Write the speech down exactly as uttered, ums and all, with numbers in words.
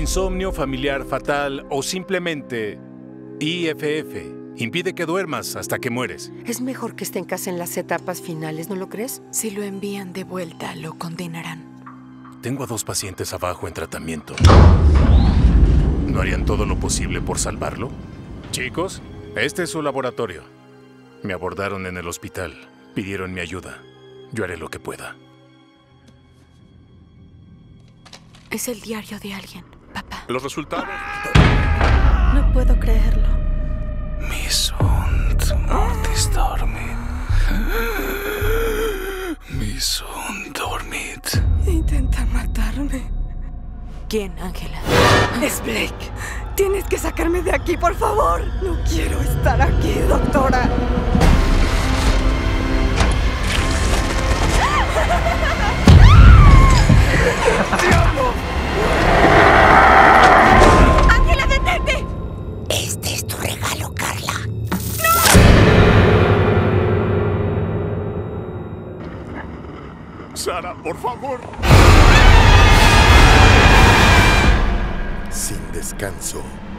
insomnio familiar fatal o simplemente I F F impide que duermas hasta que mueres. Es mejor que esté en casa en las etapas finales, ¿no lo crees? Si lo envían de vuelta, lo condenarán. Tengo a dos pacientes abajo en tratamiento. ¿No harían todo lo posible por salvarlo? Chicos, este es su laboratorio. Me abordaron en el hospital. Pidieron mi ayuda. Yo haré lo que pueda. Es el diario de alguien, papá. Los resultados... No puedo creerlo. Mi sunt mortis dormit. Mi sunt dormit. Intenta matarme. ¿Quién, Ángela? Es Blake. Tienes que sacarme de aquí, por favor. No quiero estar aquí, doctora. ¡Diablo! ¡Ángela, detente! Este es tu regalo, Carla. Sara, por favor. Sin descanso.